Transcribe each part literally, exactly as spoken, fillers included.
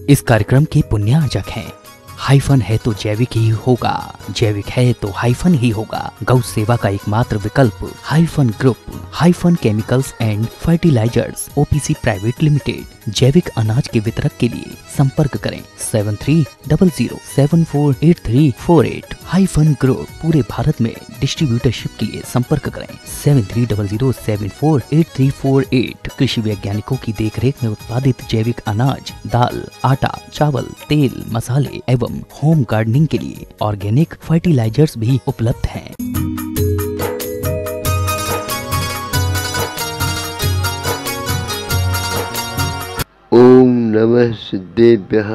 इस कार्यक्रम के पुण्यार्जक हैं। हाइफन है तो जैविक ही होगा, जैविक है तो हाइफन ही होगा। गौ सेवा का एकमात्र विकल्प Hyphen group, Hyphen chemicals and fertilisers OPC private limited. जैविक अनाज के वितरक के लिए संपर्क करें seven three double zero seven four eight three four eight. Hyphen group पूरे भारत में डिस्ट्रीब्यूटरशिप के लिए संपर्क करें seven three double zero seven four eight three four eight. कृषि वैज्ञानिकों की देखरेख में उत्पादित जैविक अनाज, दाल, आटा, चावल, तेल, मसाले एवं होम गार्डनिंग के लिए ऑर्गेनिक फर्टिलाइजर्स भी उपलब्ध हैं। ओम नमः सिद्धेभ्यः।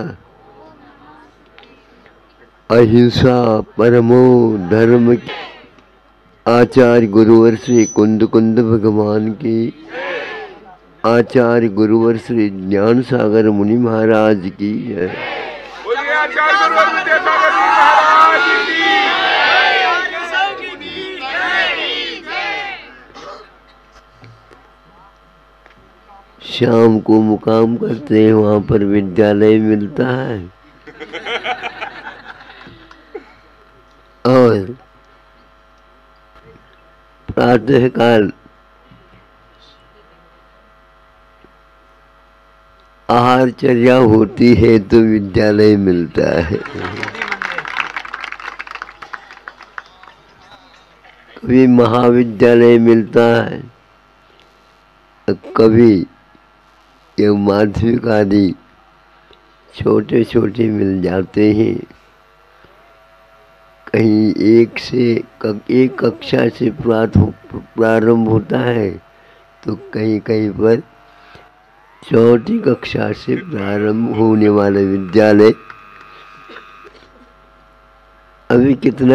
अहिंसा परमो धर्म। आचार्य गुरुवर श्री कुंद कुंद भगवान की, आचार्य गुरुवर श्री ज्ञान सागर मुनि महाराज की जय। शाम को मुकाम करते हैं, वहाँ पर विद्यालय मिलता है और प्रातः काल आहारचर्या होती है तो विद्यालय मिलता है। कभी महाविद्यालय मिलता है, कभी ये माध्यमिक आदि छोटे छोटे मिल जाते हैं। कहीं एक से एक कक्षा से प्रारंभ होता है तो कहीं कहीं पर चौथी कक्षा से प्रारंभ होने वाला विद्यालय। अभी कितना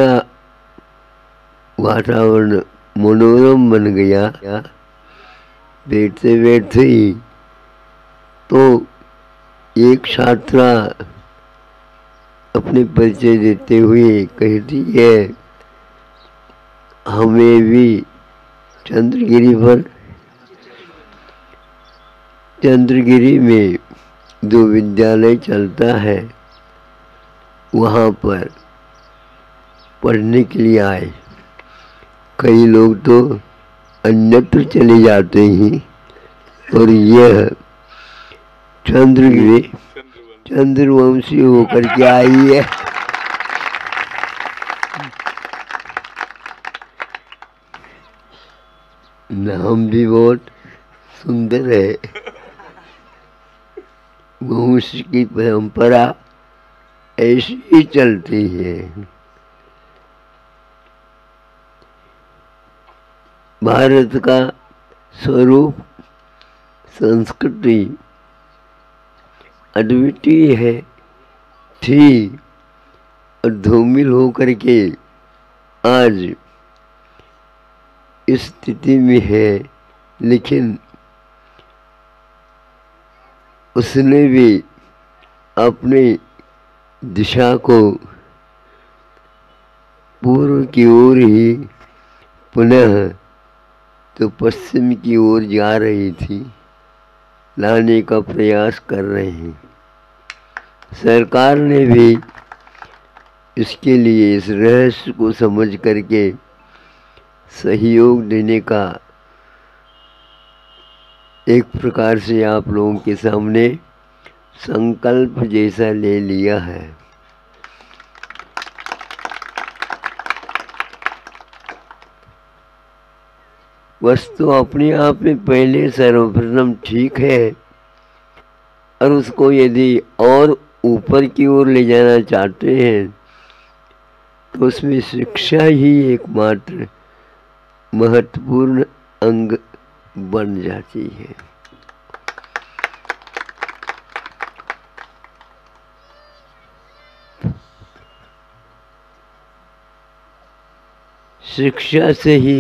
वातावरण मनोरम बन गया। बैठते बैठते ही तो एक छात्रा अपने परिचय देते हुए कहती है, हमें भी चंद्रगिरी पर चंद्रगिरी में जो विद्यालय चलता है वहाँ पर पढ़ने के लिए आए। कई लोग तो अन्यत्र चले जाते हैं और यह चंद्रगिरी चंद्रवंशी होकर के आई है। नाम भी बहुत सुंदर है। वंश की परंपरा ऐसी ही चलती है। भारत का स्वरूप संस्कृति अद्वितीय है थी और धूमिल होकर के आज इस स्थिति में है, लेकिन उसने भी अपनी दिशा को पूर्व की ओर ही पुनः तो पश्चिम की ओर जा रही थी, लाने का प्रयास कर रहे हैं। सरकार ने भी इसके लिए इस रहस्य को समझ करके सहयोग देने का एक प्रकार से आप लोगों के सामने संकल्प जैसा ले लिया है। वस्तु अपने आप में पहले सर्वप्रथम ठीक है और उसको यदि और ऊपर की ओर ले जाना चाहते हैं तो उसमें शिक्षा ही एकमात्र महत्वपूर्ण अंग बन जाती है। शिक्षा से ही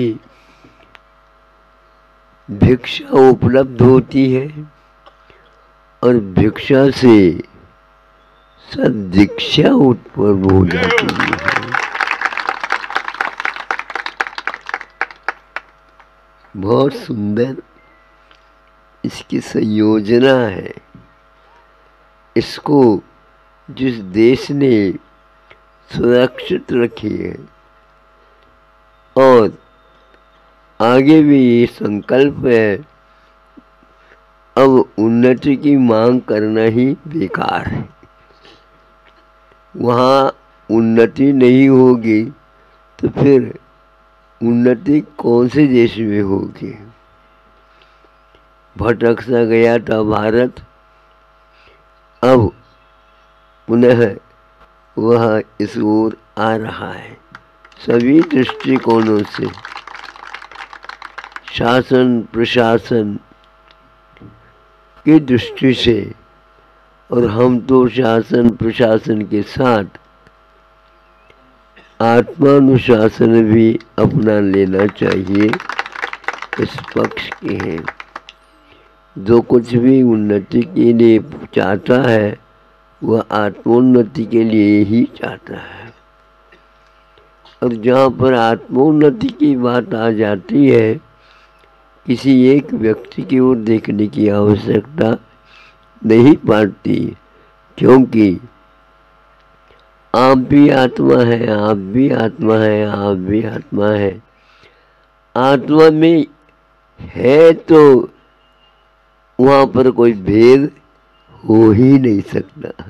भिक्षा उपलब्ध होती है और भिक्षा से सद्दीक्षा उत्पन्न हो जाती है। बहुत सुंदर इसकी संयोजना है। इसको जिस देश ने सुरक्षित रखी है और आगे भी ये संकल्प है, अब उन्नति की मांग करना ही बेकार है। वहाँ उन्नति नहीं होगी तो फिर उन्नति कौन से देश में होगी। भटक सा गया था भारत, अब पुनः वह इस ओर आ रहा है। सभी दृष्टिकोणों से, शासन प्रशासन की दृष्टि से, और हम तो शासन प्रशासन के साथ आत्मानुशासन भी अपना लेना चाहिए, इस पक्ष के हैं। जो कुछ भी उन्नति के लिए चाहता है वह आत्मोन्नति के लिए ही चाहता है। और जहाँ पर आत्मोन्नति की बात आ जाती है, किसी एक व्यक्ति की ओर देखने की आवश्यकता नहीं पड़ती, क्योंकि आप भी आत्मा है, आप भी आत्मा है, आप भी आत्मा है। आत्मा में है तो वहाँ पर कोई भेद हो ही नहीं सकता।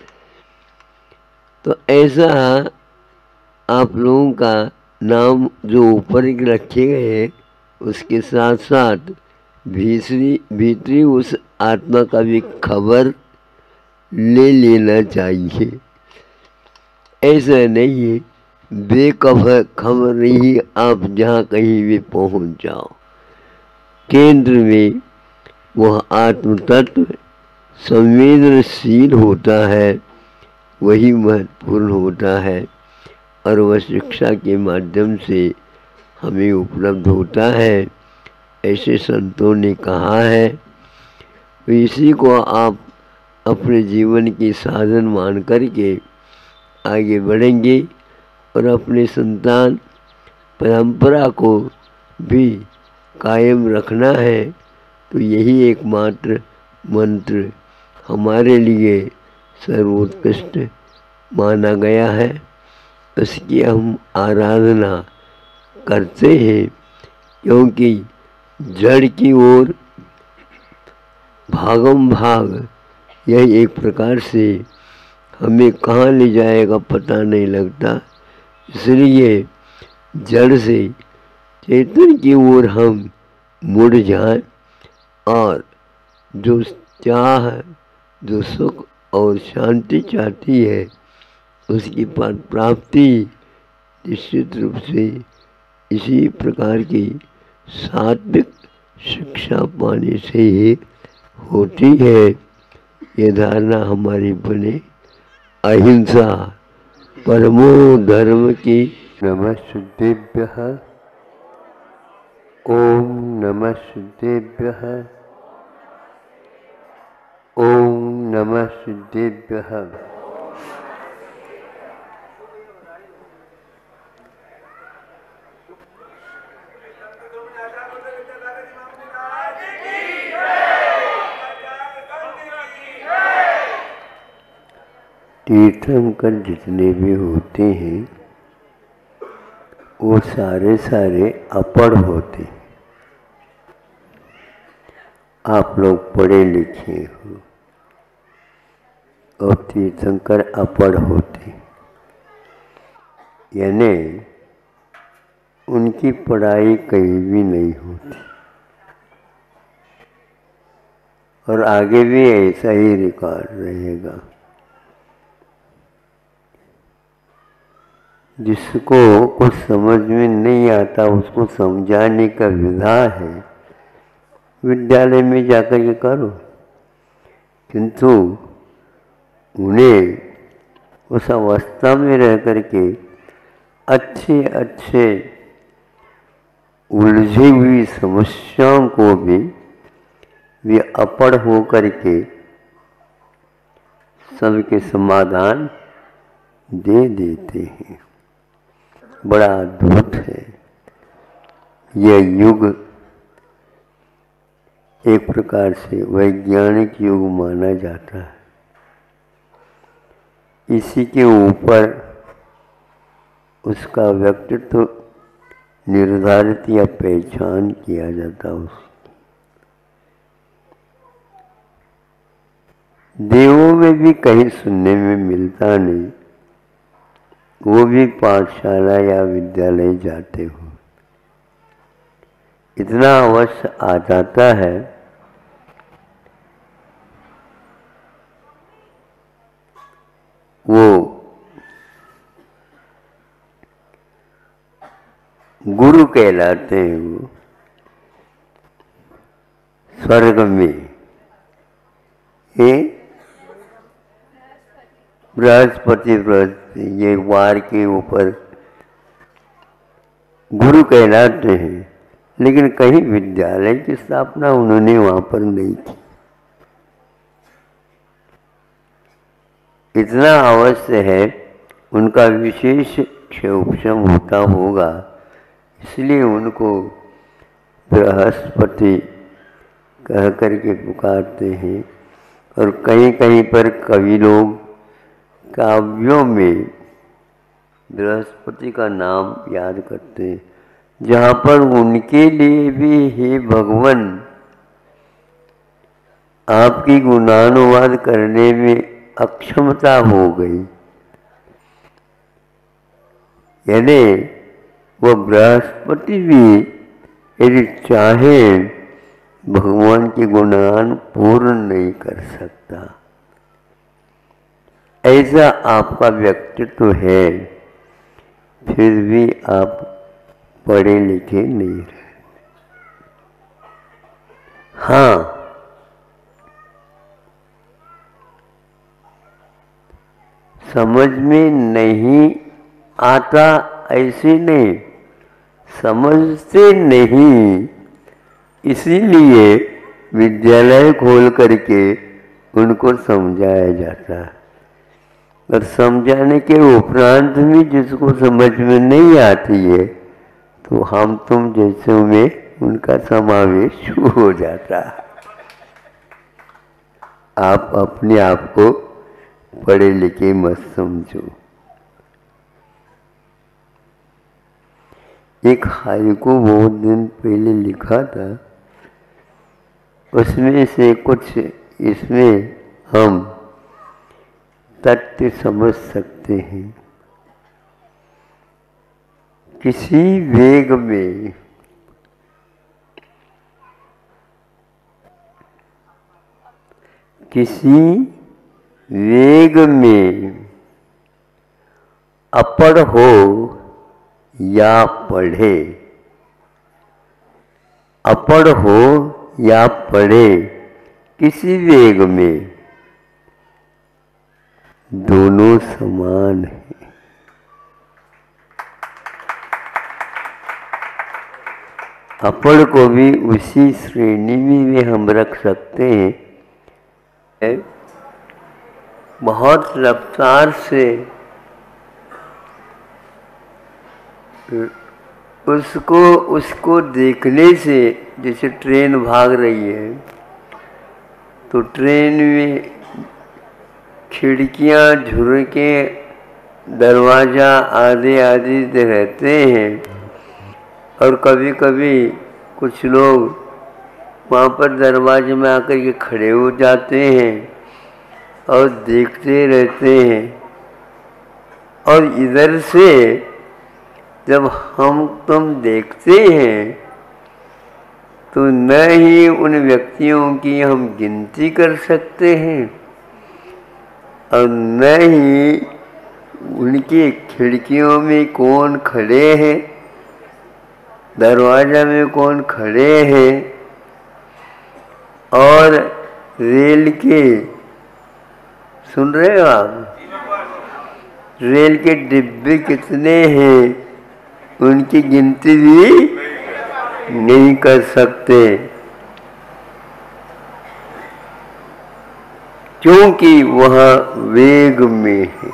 तो ऐसा आप लोगों का नाम जो ऊपर रखे गए हैं, उसके साथ साथ भीतरी भीतरी उस आत्मा का भी खबर ले लेना चाहिए। ऐसा नहीं है बेखबर खबर नहीं आप जहाँ कहीं भी पहुँच जाओ। केंद्र में वह आत्म तत्व संवेदनशील होता है, वही महत्वपूर्ण होता है, और वह शिक्षा के माध्यम से हमें उपलब्ध होता है, ऐसे संतों ने कहा है। तो इसी को आप अपने जीवन की साधन मान करके आगे बढ़ेंगे और अपने संतान परंपरा को भी कायम रखना है। तो यही एकमात्र मंत्र हमारे लिए सर्वोत्कृष्ट माना गया है, उसकी हम आराधना करते हैं, क्योंकि जड़ की ओर भागम भाग यह एक प्रकार से हमें कहाँ ले जाएगा पता नहीं लगता। इसलिए जड़ से चेतन की ओर हम मुड़ जाएं और जो चाह, जो सुख और शांति चाहती है, उसकी प्राप्ति निश्चित रूप से इसी प्रकार की सात्विक शिक्षा पाने से ही होती है। ये धारणा हमारी बने। अहिंसा परमो धर्म की। नमः शुद्धेभ्यः। ओम नमः शुद्धेभ्यः। ओम नमः शुद्धेभ्यः। तीर्थंकर जितने भी होते हैं वो सारे सारे अपढ़ होते हैं। आप लोग पढ़े लिखे हो और तीर्थंकर अपढ़ होते, यानी उनकी पढ़ाई कहीं भी नहीं होती और आगे भी ऐसा ही रिकॉर्ड रहेगा। जिसको कुछ समझ में नहीं आता उसको समझाने का विधा है, विद्यालय में जाकर के करो, किंतु उन्हें उस अवस्था में रह कर के अच्छे अच्छे उलझी हुई समस्याओं को भी वे अपढ़ हो करके सबके समाधान दे देते हैं। बड़ा अद्भुत है यह युग। एक प्रकार से वैज्ञानिक युग माना जाता है। इसी के ऊपर उसका व्यक्तित्व निर्धारित या पहचान किया जाता है। देवों में भी कहीं सुनने में मिलता नहीं, वो भी पाठशाला या विद्यालय जाते हो। इतना अवश्य आ जाता है वो गुरु कहलाते हैं। वो स्वर्ग में ये बृहस्पति बृहस्पति ये वार के ऊपर गुरु कहलाते हैं, लेकिन कहीं विद्यालय की स्थापना उन्होंने वहां पर नहीं की। इतना अवश्य है उनका विशेष क्षोभम होता होगा, इसलिए उनको बृहस्पति कह करके पुकारते हैं। और कहीं कहीं पर कवि लोग काव्यों में बृहस्पति का नाम याद करते हैं, जहाँ पर उनके लिए भी हे भगवान आपकी गुणानुवाद करने में अक्षमता हो गई। यानी वो बृहस्पति भी यदि चाहे भगवान के गुणगान पूर्ण नहीं कर सकता। ऐसा आपका व्यक्तित्व है, फिर भी आप पढ़े लिखे नहीं रहे। हाँ, समझ में नहीं आता ऐसे नहीं, समझते नहीं, इसीलिए विद्यालय खोल करके उनको समझाया जाता है। और समझाने के उपरांत भी जिसको समझ में नहीं आती है तो हम तुम जैसों में उनका समावेश हो जाता है। आप अपने आप को पढ़े लिखे मत समझो। एक हाइकू बहुत दिन पहले लिखा था, उसमें से कुछ इसमें हम तथ्य समझ सकते हैं। किसी वेग में किसी वेग में अपढ़ हो या पढ़े, अपढ़ हो या पढ़े, किसी वेग में दोनों समान हैं। अपढ़ को भी उसी श्रेणी में हम रख सकते हैं। बहुत रफ्तार से उसको उसको देखने से, जैसे ट्रेन भाग रही है तो ट्रेन में खिड़कियां, झुरके, दरवाज़ा आदि आदि रहते हैं। और कभी कभी कुछ लोग वहाँ पर दरवाजे में आकर के खड़े हो जाते हैं और देखते रहते हैं। और इधर से जब हम तुम देखते हैं तो न ही उन व्यक्तियों की हम गिनती कर सकते हैं और न ही उनकी खिड़कियों में कौन खड़े हैं, दरवाजा में कौन खड़े हैं, और रेल के, सुन रहे हो आप, रेल के डिब्बे कितने हैं उनकी गिनती भी नहीं कर सकते, क्योंकि वह वेग में है।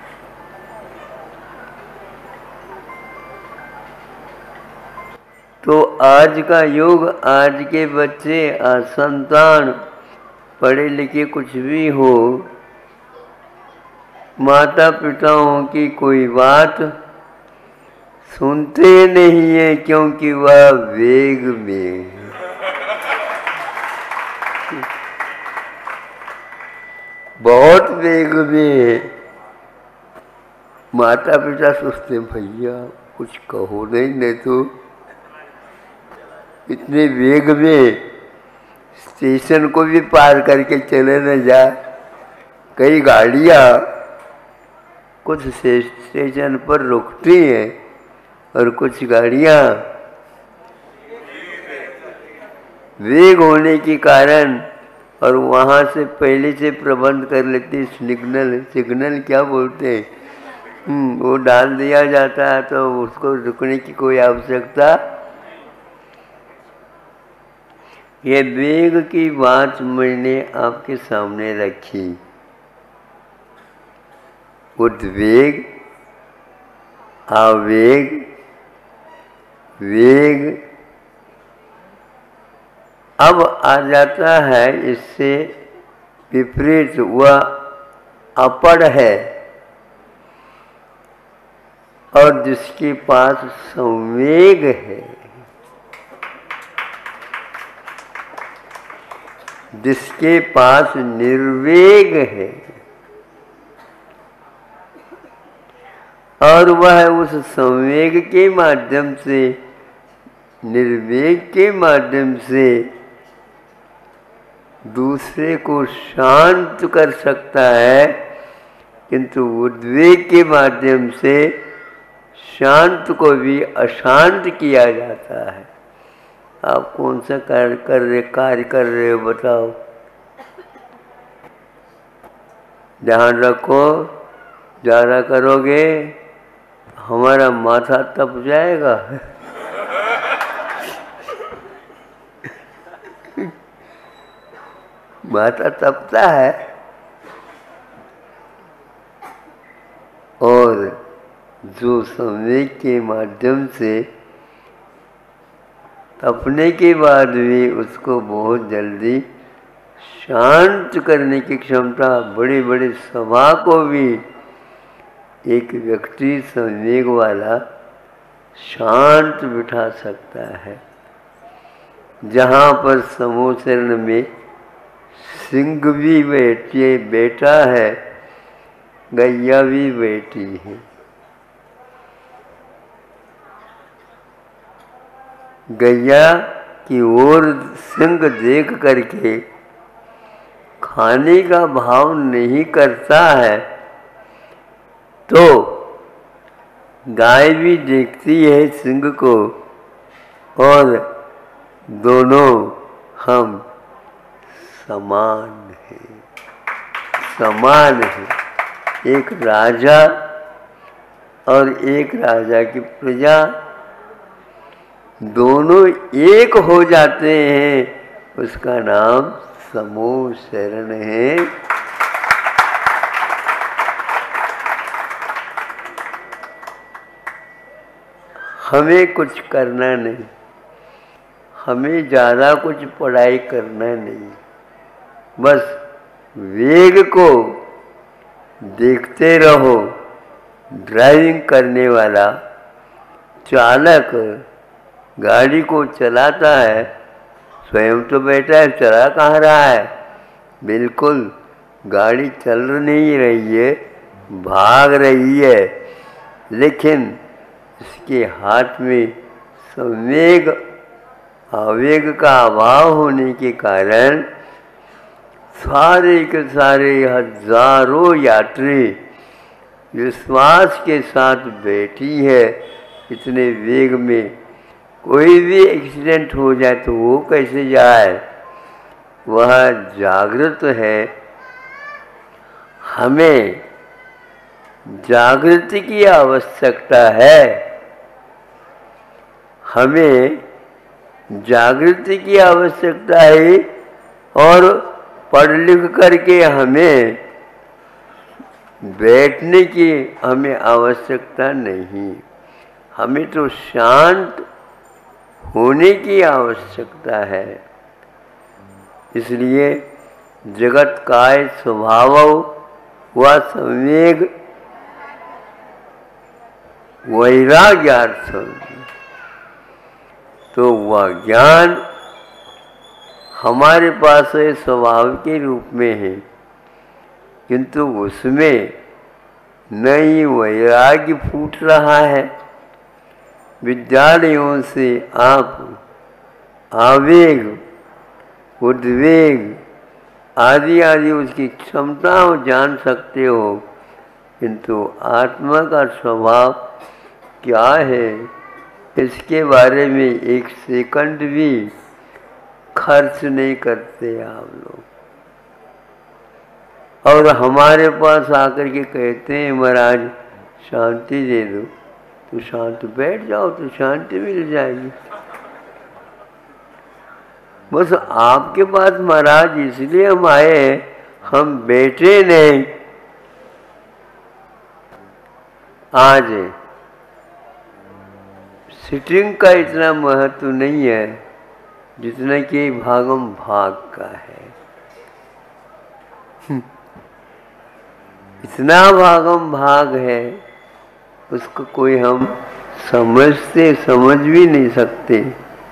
तो आज का युग, आज के बच्चे, आज संतान पढ़े लिखे कुछ भी हो, माता पिताओं की कोई बात सुनते नहीं है, क्योंकि वह वेग में है। बहुत वेग में। माता पिता सोचते भैया कुछ कहो नहीं, नहीं तो इतने वेग में स्टेशन को भी पार करके चले न जाए। कई गाड़ियाँ कुछ स्टेशन पर रुकती हैं और कुछ गाड़ियाँ वेग होने के कारण और वहाँ से पहले से प्रबंध कर लेती। सिग्नल सिग्नल क्या बोलते हैं, वो डाल दिया जाता है, तो उसको रुकने की कोई आवश्यकता। ये वेग की बात मैंने आपके सामने रखी। उद्वेग, आवेग, वेग। अब आ जाता है इससे विपरीत, वह अपड़ है और जिसके पास संवेग है, जिसके पास निर्वेग है, और वह उस संवेग के माध्यम से, निर्वेग के माध्यम से दूसरे को शांत कर सकता है, किंतु उद्वेग के माध्यम से शांत को भी अशांत किया जाता है। आप कौन सा कार्य कर रहे कार्य कर रहे हो बताओ? ध्यान रखो, ज़्यादा करोगे हमारा माथा तप जाएगा। माथा तपता है। और जो संवेग के माध्यम से तपने के बाद भी उसको बहुत जल्दी शांत करने की क्षमता, बड़ी बड़ी सभा को भी एक व्यक्ति संवेग वाला शांत बिठा सकता है। जहाँ पर समूह शरण में सिंह भी बैठे बैठा है, गैया भी बैठी है। गैया की ओर सिंह देख करके खाने का भाव नहीं करता है, तो गाय भी देखती है सिंह को, और दोनों हम समान हैं, समान हैं। एक राजा और एक राजा की प्रजा दोनों एक हो जाते हैं, उसका नाम समूह शरण है। हमें कुछ करना नहीं, हमें ज़्यादा कुछ पढ़ाई करना नहीं, बस वेग को देखते रहो। ड्राइविंग करने वाला चालक गाड़ी को चलाता है, स्वयं तो बैठा है, चला कहाँ रहा है? बिल्कुल गाड़ी चल नहीं रही है, भाग रही है, लेकिन इसके हाथ में संवेग आवेग का अभाव होने के कारण सारे के सारे हजारों यात्री विश्वास के साथ बैठी है। इतने वेग में कोई भी एक्सीडेंट हो जाए तो वो कैसे जाए? वह जागृत है। हमें जागृति की आवश्यकता है, हमें जागृति की आवश्यकता है, और पढ़ लिख करके हमें बैठने की हमें आवश्यकता नहीं। हमें तो शांत होने की आवश्यकता है। इसलिए जगत काय स्वभाव वह संवेग वैराग्यार्थम, तो वह ज्ञान हमारे पास है स्वभाव के रूप में है, किंतु उसमें नई वैराग्य फूट रहा है। विद्यालयों से आप आवेग, उद्वेग आदि आदि उसकी क्षमताओं जान सकते हो, किंतु आत्मा का स्वभाव क्या है इसके बारे में एक सेकंड भी खर्च नहीं करते आप लोग। और हमारे पास आकर के कहते हैं महाराज शांति दे दो, तो शांत बैठ जाओ तो शांति मिल जाएगी। बस आपके पास महाराज इसलिए हम आए, हम बैठे नहीं। आज सिटिंग का इतना महत्व नहीं है जितना कि भागम भाग का है। इतना भागम भाग है उसको कोई हम समझते समझ भी नहीं सकते।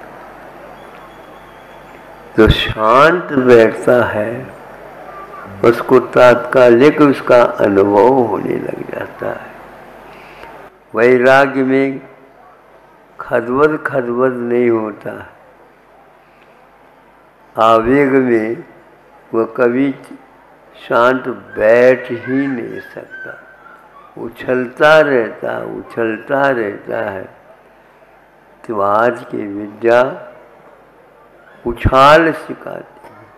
जो शांत बैठता है उसको तात्कालिक उसका अनुभव होने लग जाता है। वैराग्य में खदबद खदबद नहीं होता, आवेग में वह कभी शांत बैठ ही नहीं सकता, उछलता रहता उछलता रहता है। तो आज की विद्या उछाल सिखाती है।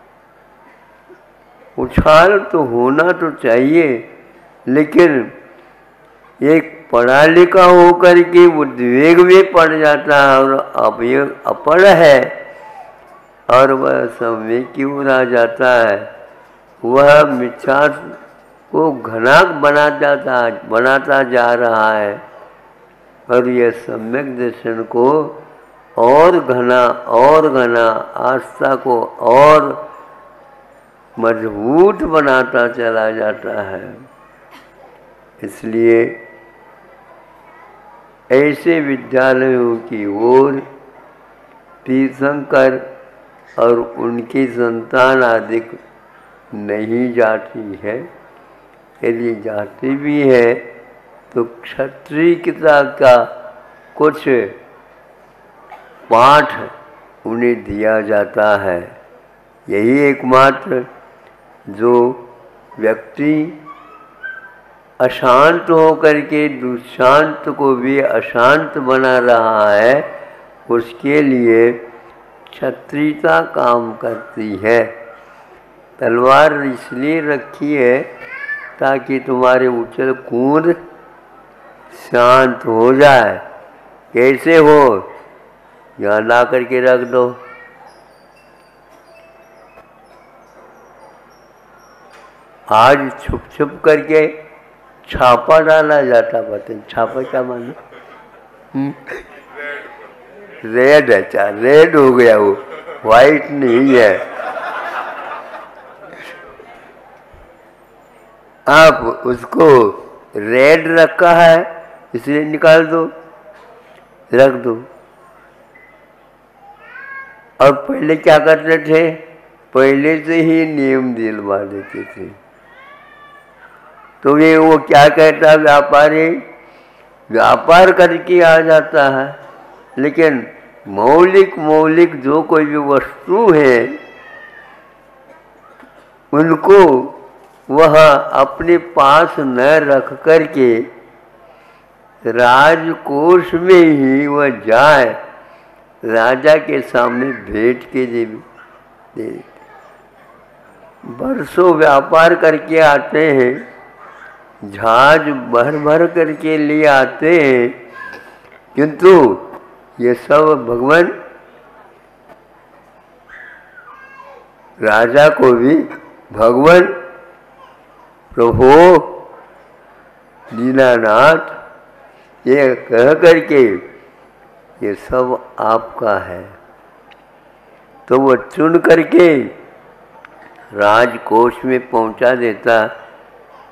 उछाल तो होना तो चाहिए, लेकिन एक पढ़ा लिखा होकर के उद्वेग में पड़ जाता है और अब ये अपढ़ है और वह समय की ओर आ जाता है, वह मिथ्या को घना बना जाता बनाता जा रहा है और यह सम्यक दर्शन को और घना और घना आस्था को और मजबूत बनाता चला जाता है। इसलिए ऐसे विद्यालयों की ओर तीर्थंकर और उनकी संतान आदि नहीं जाती है। यदि जाती भी है तो क्षत्रियता का कुछ पाठ उन्हें दिया जाता है। यही एकमात्र जो व्यक्ति अशांत होकर के दुशांत को भी अशांत बना रहा है, उसके लिए क्षत्रियता काम करती है। तलवार इसलिए रखी है ताकि तुम्हारे उछल कूद शांत हो जाए। कैसे हो? यहाँ ला करके रख दो। आज छुप छुप करके छापा डाला जाता, बताइए छापा क्या मानो? रेड है, अच्छा रेड हो गया, वो वाइट नहीं है। आप उसको रेड रखा है इसलिए निकाल दो, रख दो। और पहले क्या करते थे? पहले से ही नियम दिलवा देते थे। तो ये वो क्या कहता है, व्यापारी व्यापार करके आ जाता है, लेकिन मौलिक मौलिक जो कोई भी वस्तु है उनको वह अपने पास न रख करके राजकोष में ही वह जाए, राजा के सामने भेंट के दे दे। बरसों व्यापार करके आते हैं, जहाज भर भर करके लिए आते हैं, किंतु ये सब भगवान राजा को भी भगवान प्रभु दीनानाथ ये कह करके ये सब आपका है, तो वो चुन करके राजकोष में पहुंचा देता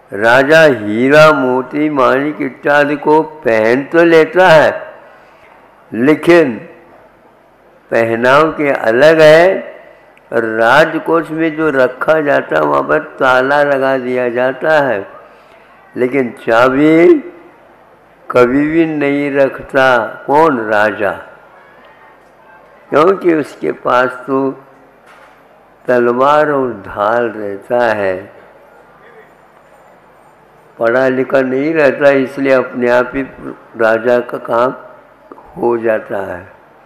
राजा हीरा मोती माणिक इत्यादि को पहन तो लेता है, लेकिन पहनाव के अलग है। और राजकोष में जो रखा जाता है वहाँ पर ताला लगा दिया जाता है, लेकिन चाबी कभी भी नहीं रखता। कौन? राजा। क्योंकि उसके पास तो तलवार और ढाल रहता है, पढ़ा लिखा नहीं रहता, इसलिए अपने आप ही राजा का काम हो जाता है।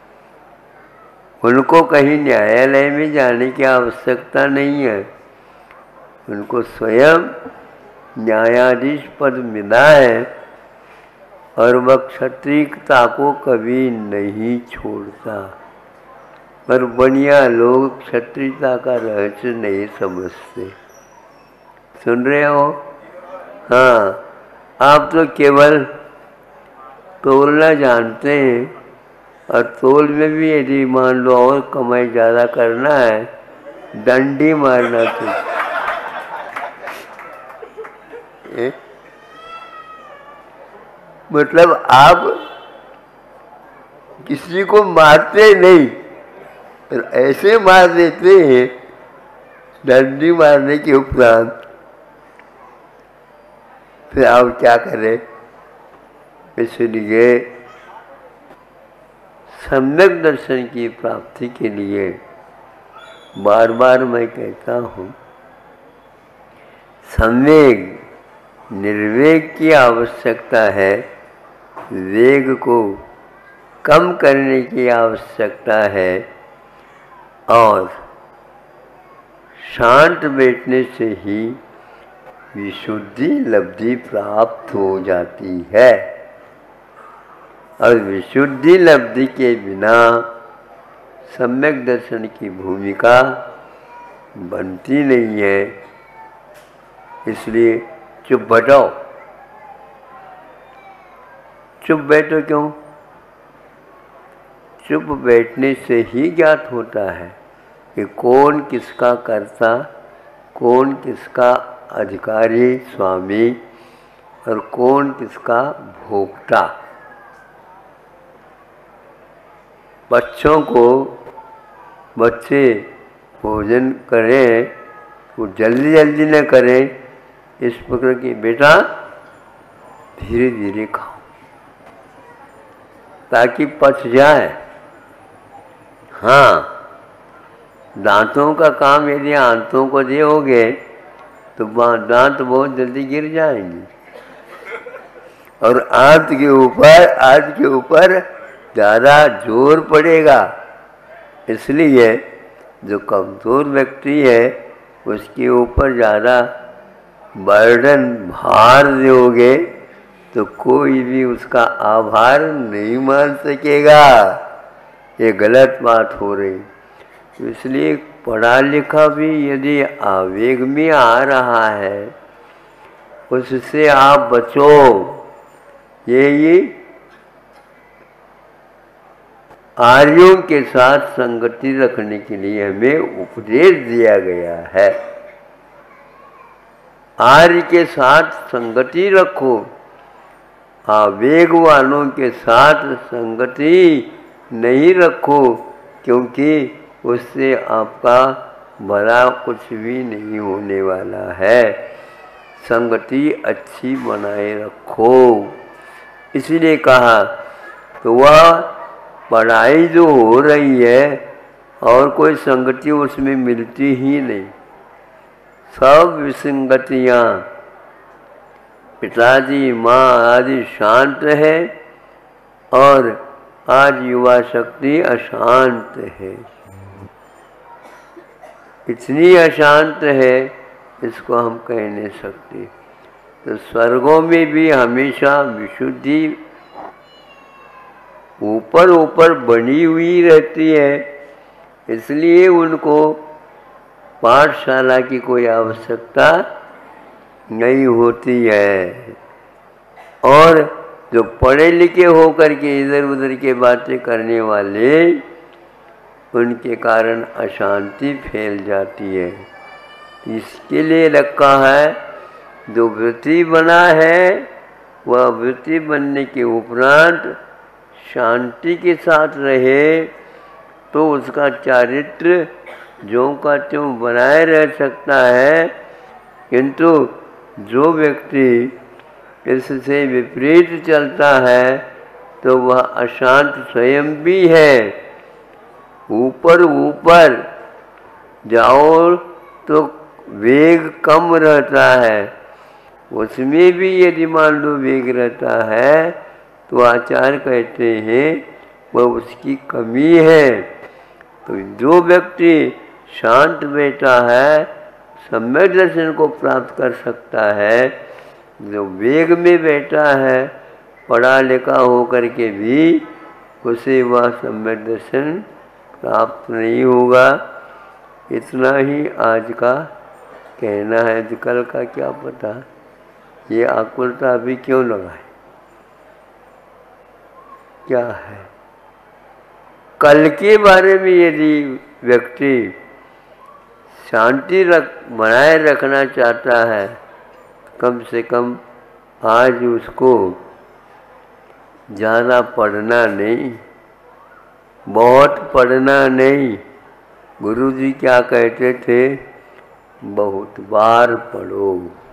उनको कहीं न्यायालय में जाने की आवश्यकता नहीं है, उनको स्वयं न्यायाधीश पद मिला है और वह क्षत्रियता को कभी नहीं छोड़ता। पर बनिया लोग क्षत्रियता का रहस्य नहीं समझते। सुन रहे हो? हाँ, आप तो केवल तोलना जानते हैं, और तोल में भी यदि मान लो और कमाई ज़्यादा करना है, डंडी मारना चाहिए। मतलब आप किसी को मारते नहीं, ऐसे मार देते हैं डंडी मारने के उपरांत। फिर आप क्या करें? इसलिए सम्यक दर्शन की प्राप्ति के लिए बार बार मैं कहता हूँ, सम्वेग निर्वेग की आवश्यकता है, वेग को कम करने की आवश्यकता है, और शांत बैठने से ही विशुद्धि लब्धि प्राप्त हो जाती है। और विशुद्धि लब्धि के बिना सम्यक दर्शन की भूमिका बनती नहीं है। इसलिए चुप बैठो। चुप बैठो क्यों? चुप बैठने से ही ज्ञात होता है कि कौन किसका कर्ता, कौन किसका अधिकारी स्वामी, और कौन किसका भोक्ता। बच्चों को बच्चे भोजन करें वो जल्दी जल्दी न करें, इस प्रकार की बेटा धीरे धीरे खाओ ताकि पच जाए। हाँ, दांतों का काम यदि आंतों को दोगे तो दांत बहुत जल्दी गिर जाएंगे, और आंत के ऊपर आंत के ऊपर ज़्यादा जोर पड़ेगा। इसलिए जो कमज़ोर व्यक्ति है उसके ऊपर ज़्यादा बर्डन भार दोगे तो कोई भी उसका आभार नहीं मान सकेगा। ये गलत बात हो रही। इसलिए पढ़ा लिखा भी यदि आवेग में आ रहा है उससे आप बचो। यही आर्यों के साथ संगति रखने के लिए हमें उपदेश दिया गया है। आर्य के साथ संगति रखो, आवेग वालों के साथ संगति नहीं रखो, क्योंकि उससे आपका भला कुछ भी नहीं होने वाला है। संगति अच्छी बनाए रखो। इसीलिए कहा तो वह पढ़ाई जो हो रही है और कोई संगति उसमें मिलती ही नहीं, सब विसंगतियाँ। पिताजी माँ आदि शांत है और आज युवा शक्ति अशांत है। इतनी अशांत है इसको हम कह नहीं सकते। तो स्वर्गों में भी हमेशा विशुद्धि ऊपर ऊपर बनी हुई रहती है, इसलिए उनको पाठशाला की कोई आवश्यकता नहीं होती है। और जो पढ़े लिखे होकर के इधर उधर के बातें करने वाले, उनके कारण अशांति फैल जाती है। इसके लिए रखा है जो वृत्ति बना है वह वृत्ति बनने के उपरांत शांति के साथ रहे तो उसका चारित्र ज्यों का त्यों बनाए रह सकता है। किंतु जो व्यक्ति इससे विपरीत चलता है तो वह अशांत स्वयं भी है। ऊपर ऊपर जाओ तो वेग कम रहता है, उसमें भी यदि मान लो वेग रहता है तो आचार्य कहते हैं वह उसकी कमी है। तो जो व्यक्ति शांत बैठा है सम्यक दर्शन को प्राप्त कर सकता है। जो वेग में बैठा है पढ़ा लिखा होकर के भी उसे वह सम्यक दर्शन प्राप्त नहीं होगा। इतना ही आज का कहना है। कल का क्या पता, ये आकुलता अभी क्यों लगाए, क्या है। कल के बारे में यदि व्यक्ति शांति रख बनाए रखना चाहता है, कम से कम आज उसको ज़्यादा पढ़ना नहीं, बहुत पढ़ना नहीं। गुरुजी क्या कहते थे, बहुत बार पढ़ो,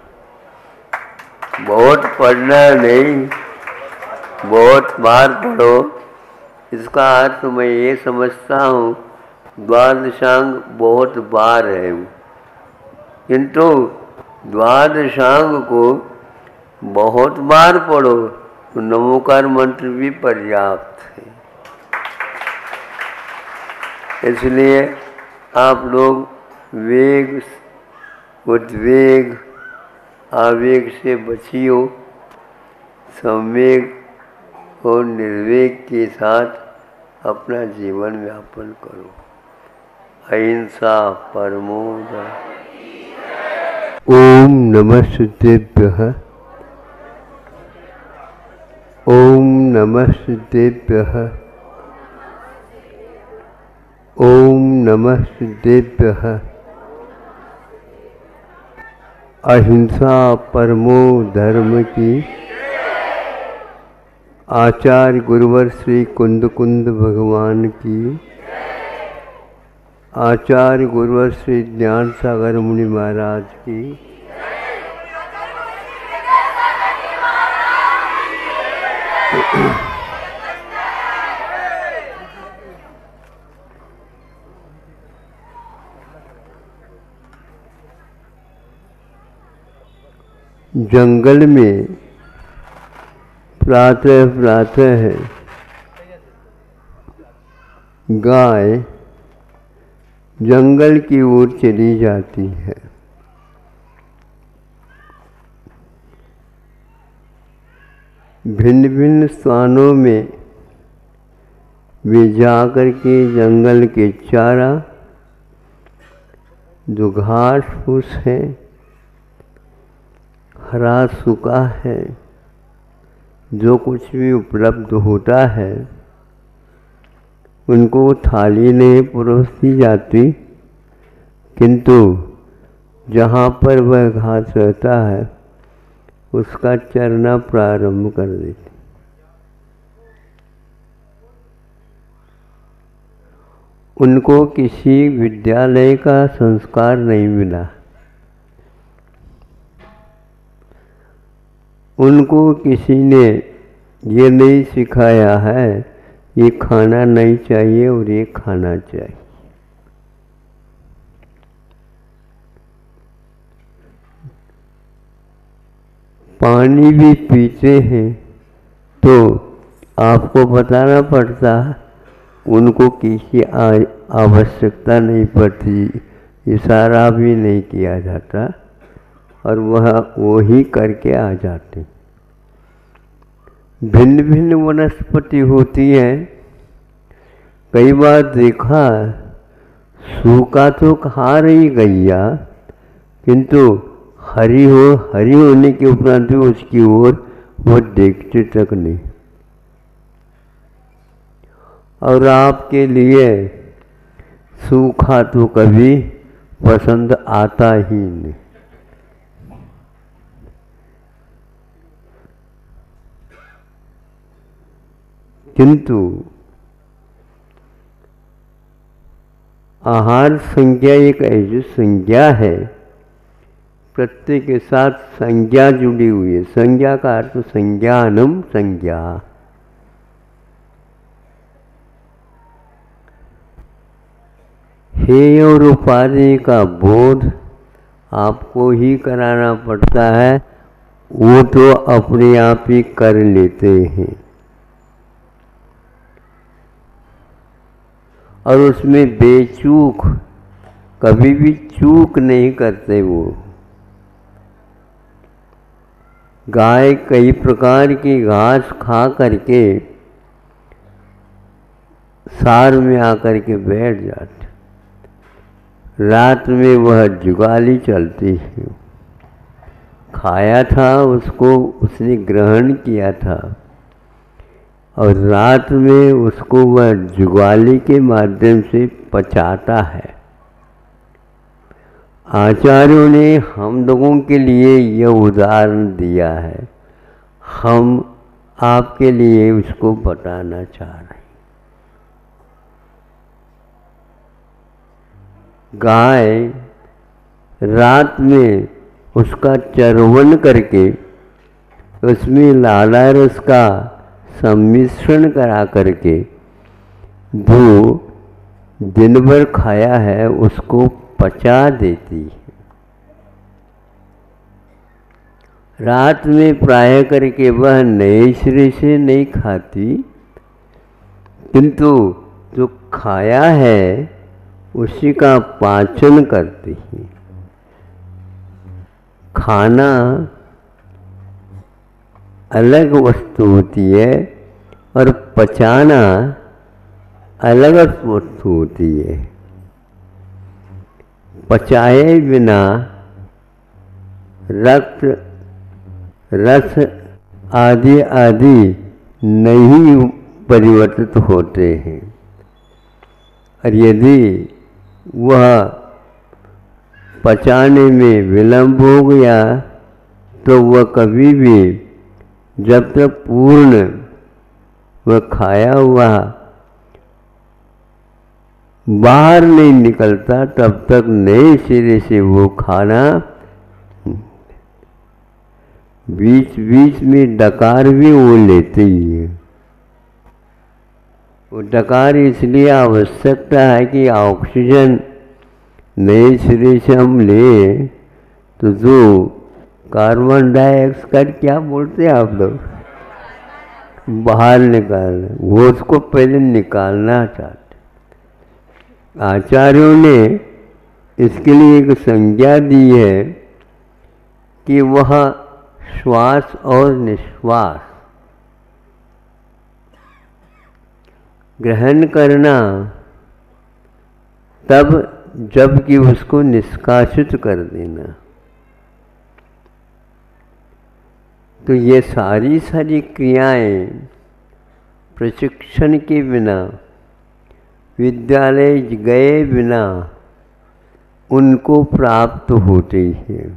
बहुत पढ़ना नहीं, बहुत बार पढ़ो। इसका अर्थ मैं ये समझता हूँ द्वादशांग बहुत बार है, किंतु द्वादशांग को बहुत बार पढ़ो तो नमोकार मंत्र भी पर्याप्त है। इसलिए आप लोग वेग उद्वेग आवेग से बचियो, संवेग और निर्वेग के साथ अपना जीवन व्यापन करो। अहिंसा परमो धर्मः। ओम नमः सिद्धेभ्यः। ओम नमः सिद्धेभ्यः। ओम नमः सिद्धेभ्यः। अहिंसा परमो धर्म की आचार्य गुरुवर श्री कुंद कुंद भगवान की, आचार्य गुरुवर श्री ज्ञान सागर मुनि महाराज की, जंगल में प्रातः प्रातः गाय जंगल की ओर चली जाती है। भिन्न भिन्न स्थानों में वे जाकर के जंगल के चारा, जो घास फूस है, हरा सूखा है, जो कुछ भी उपलब्ध होता है उनको थाली नहीं परोसी जाती, किंतु जहाँ पर वह घास रहता है उसका चरना प्रारंभ कर देती। उनको किसी विद्यालय का संस्कार नहीं मिला, उनको किसी ने ये नहीं सिखाया है ये खाना नहीं चाहिए और ये खाना चाहिए। पानी भी पीते हैं तो आपको बताना पड़ता, उनको किसी आवश्यकता नहीं पड़ती, इशारा भी नहीं किया जाता और वह वो ही करके आ जाते। भिन्न भिन्न वनस्पति होती है। कई बार देखा सूखा तो खा रही गैया, किंतु हरी हो हरी होने के उपरांत भी उसकी ओर वो देखते तक नहीं। और आपके लिए सूखा तो कभी पसंद आता ही नहीं। किंतु आहार संज्ञा एक ऐसी संज्ञा है, प्रत्यय के साथ संज्ञा जुड़ी हुई है। संज्ञा का अर्थ संज्ञानम संज्ञा। हेय और उपाधि का बोध आपको ही कराना पड़ता है, वो तो अपने आप ही कर लेते हैं। और उसमें बेचूक, कभी भी चूक नहीं करते वो। गाय कई प्रकार की घास खा करके सार में आकर के बैठ जाती, रात में वह जुगाली चलती है। खाया था उसको, उसने ग्रहण किया था, और रात में उसको वह जुगाली के माध्यम से पचाता है। आचार्यों ने हम लोगों के लिए यह उदाहरण दिया है, हम आपके लिए उसको बताना चाह रहे हैं। गाय रात में उसका चरवन करके उसमें लाला रस का सम्मिश्रण करा करके जो दिन भर खाया है उसको पचा देती है। रात में प्राय करके वह नए सिरे से नहीं खाती, किंतु जो खाया है उसी का पाचन करती है। खाना अलग वस्तु होती है और पचाना अलग वस्तु होती है। पचाए बिना रक्त, रस आदि आदि नहीं परिवर्तित होते हैं, और यदि वह पचाने में विलंब हो गया तो वह कभी भी, जब तक पूर्ण वह खाया हुआ बाहर नहीं निकलता, तब तक नए सिरे से वो खाना, बीच बीच में डकार भी वो लेते ही है। वो डकार इसलिए आवश्यकता है कि ऑक्सीजन नए सिरे से हम लें तो जो कार्बन डाइऑक्साइड, क्या बोलते हैं आप लोग, बाहर निकालना, वो उसको पहले निकालना चाहते। आचार्यों ने इसके लिए एक संज्ञा दी है कि वह श्वास और निश्वास ग्रहण करना तब जबकि उसको निष्कासित कर देना। तो ये सारी सारी क्रियाएं प्रशिक्षण के बिना, विद्यालय गए बिना उनको प्राप्त होती है,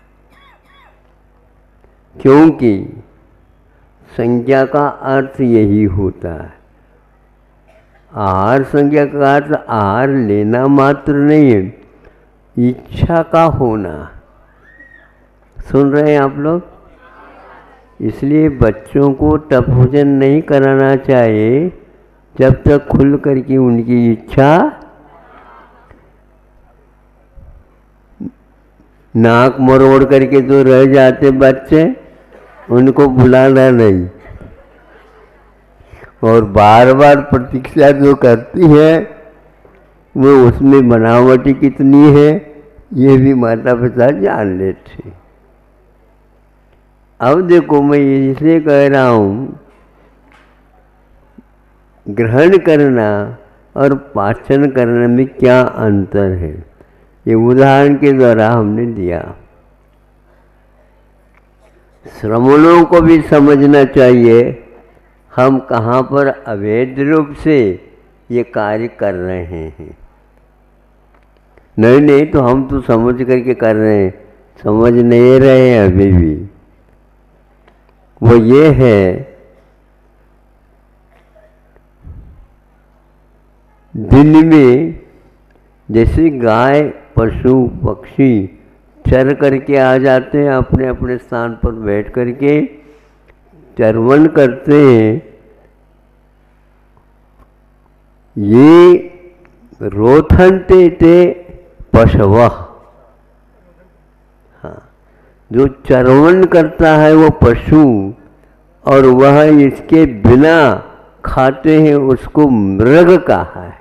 क्योंकि संज्ञा का अर्थ यही होता है। आहार संज्ञा का अर्थ आहार लेना मात्र नहीं है, इच्छा का होना। सुन रहे हैं आप लोग? इसलिए बच्चों को टप भोजन नहीं कराना चाहिए जब तक खुल करके उनकी इच्छा, नाक मरोड़ करके तो रह जाते बच्चे, उनको बुलाना नहीं। और बार बार प्रतीक्षा जो करती है वो उसमें बनावटी कितनी है ये भी माता पिता जान लेते। अब देखो, मैं इसलिए कह रहा हूँ, ग्रहण करना और पाचन करने में क्या अंतर है, ये उदाहरण के द्वारा हमने दिया। श्रमणों को भी समझना चाहिए हम कहाँ पर अवैध रूप से ये कार्य कर रहे हैं। नहीं नहीं तो हम तो समझ करके कर रहे हैं, समझ नहीं रहे हैं अभी भी। वो ये है दिन में जैसे गाय पशु पक्षी चर करके आ जाते हैं, अपने अपने स्थान पर बैठ करके चरवन करते हैं, ये रोथनते ते पशव, हाँ, जो चरवन करता है वो पशु और वह इसके बिना खाते हैं उसको मृग कहा है।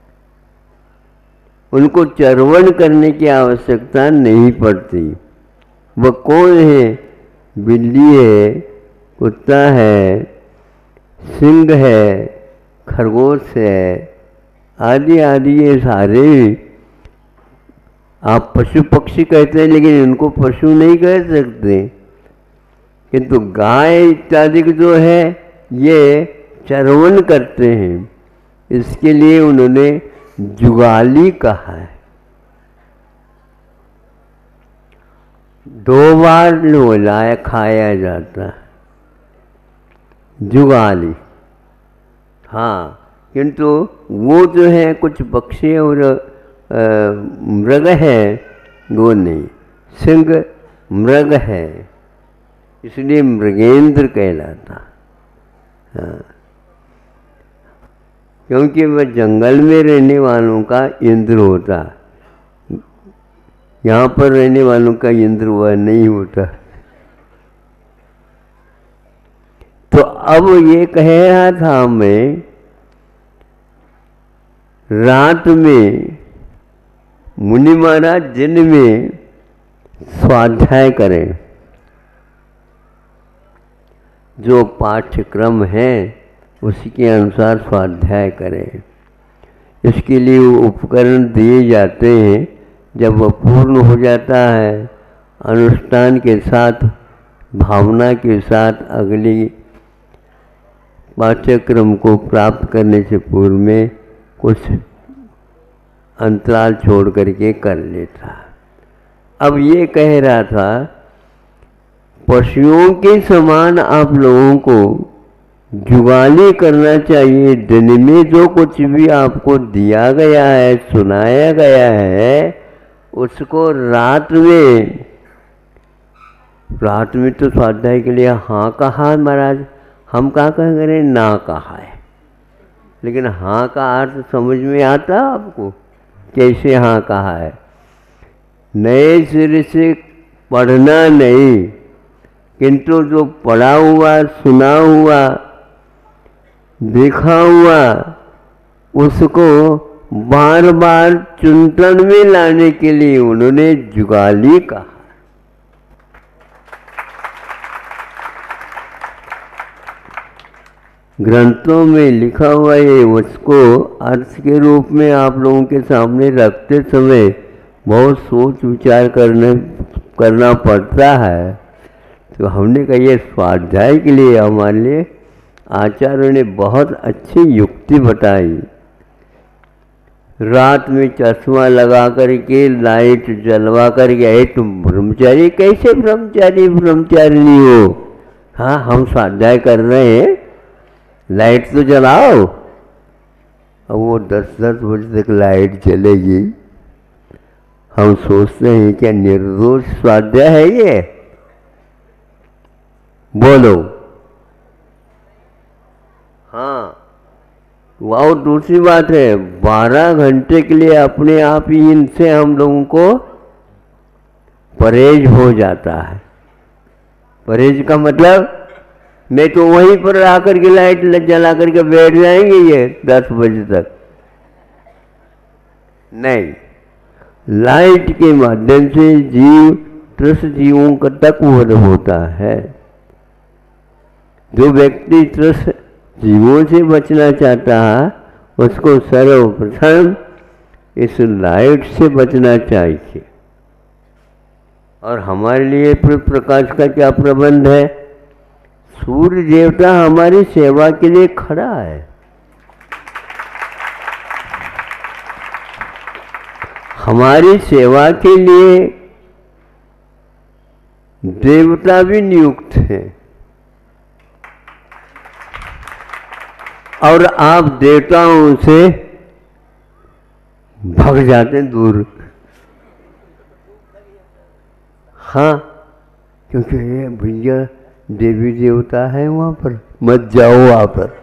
उनको चरवन करने की आवश्यकता नहीं पड़ती। वह कौन है? बिल्ली है, कुत्ता है, सिंह है, खरगोश है, आदि आदि, ये सारे आप पशु पक्षी कहते हैं लेकिन इनको पशु नहीं कह सकते। किंतु गाय इत्यादि जो है ये चरवन करते हैं, इसके लिए उन्होंने जुगाली कहा है। दो बार नहलाया खाया जाता है, जुगाली। हाँ, किंतु वो जो है कुछ पक्षी और मृग है वो नहीं, सिंह मृग है इसलिए मृगेंद्र कहलाता। हाँ, क्योंकि वह जंगल में रहने वालों का इंद्र होता, यहाँ पर रहने वालों का इंद्र वह नहीं होता। तो अब ये कह रहा था मैं, रात में मुनि महाराज दिन में स्वाध्याय करें, जो पाठ्यक्रम है उसी के अनुसार स्वाध्याय करें। इसके लिए उपकरण दिए जाते हैं। जब वह पूर्ण हो जाता है, अनुष्ठान के साथ भावना के साथ अगली पाठ्यक्रम को प्राप्त करने से पूर्व में कुछ अंतराल छोड़ करके कर लेता। अब ये कह रहा था, पशुओं के समान आप लोगों को जुगाली करना चाहिए। दिन में जो कुछ भी आपको दिया गया है, सुनाया गया है, उसको रात में, रात में तो स्वाध्याय के लिए हाँ कहा महाराज, हम कहाँ कह करें ना कहा है, लेकिन हाँ का अर्थ समझ में आता आपको कैसे हाँ कहा है। नए सिरे से पढ़ना नहीं, किंतु जो पढ़ा हुआ, सुना हुआ, देखा हुआ, उसको बार बार चिंतन में लाने के लिए उन्होंने जुगाली कहा। ग्रंथों में लिखा हुआ है, उसको अर्थ के रूप में आप लोगों के सामने रखते समय बहुत सोच विचार करने करना पड़ता है। तो हमने कहा ये स्वाध्याय के लिए हमारे लिए आचार्यों ने बहुत अच्छी युक्ति बताई। रात में चश्मा लगा करके, लाइट जलवा करके, अरे तुम ब्रह्मचारी, कैसे ब्रह्मचारी ब्रह्मचारिणी हो? हाँ, हम स्वाध्याय कर रहे हैं, लाइट तो जलाओ। अब वो दस दस बजे तक लाइट जलेगी। हम सोचते हैं क्या निर्दोष स्वाध्याय है ये? बोलो। हाँ, वाह, दूसरी बात है, बारह घंटे के लिए अपने आप ही इनसे हम लोगों को परहेज हो जाता है। परहेज का मतलब, नहीं तो वहीं पर आकर के लाइट जला करके बैठ जाएंगे ये दस बजे तक। नहीं, लाइट के माध्यम से जीव त्रस्त जीवों का तक वध होता है। जो व्यक्ति त्रस्त जीवों से बचना चाहता है, उसको सर्वप्रथम इस लाइट से बचना चाहिए। और हमारे लिए प्रकाश का क्या प्रबंध है? सूर्य देवता हमारी सेवा के लिए खड़ा है। हमारी सेवा के लिए देवता भी नियुक्त हैं। और आप देवताओं से भाग जाते हैं दूर। हाँ, क्योंकि ये भैया देवी देवता है वहाँ पर, मत जाओ वहाँ पर।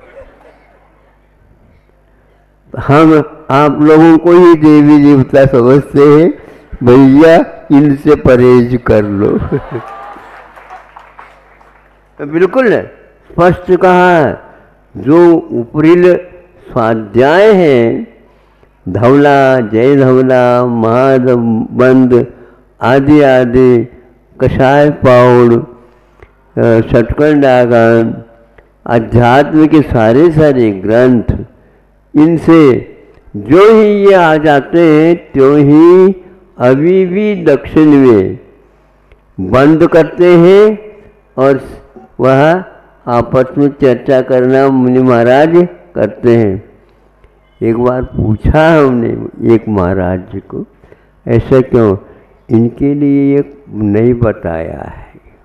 हम आप लोगों को ही देवी देवता समझते हैं, भैया इनसे परहेज कर लो। बिल्कुल स्पष्ट कहा है। जो उपरिल स्वाध्याय हैं, धवला, जय धवला, महाबंद आदि आदि, कषाय पाउड़, षटकंडागम, अध्यात्म के सारे सारे ग्रंथ, इनसे जो ही ये आ जाते हैं त्यों ही अभी भी दक्षिण में बंद करते हैं और वह आपस में चर्चा करना मुनि महाराज करते हैं। एक बार पूछा हमने एक महाराज जी को, ऐसा क्यों? इनके लिए ये नहीं बताया है।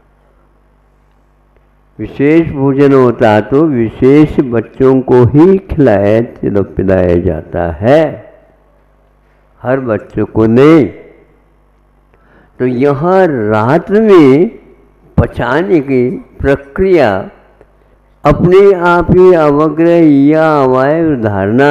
विशेष भोजन होता तो विशेष बच्चों को ही खिलाया पिलाया जाता है, हर बच्चों को नहीं। तो यहाँ रात में पचाने की प्रक्रिया अपने आप ही अवग्रह या अवयव धारणा,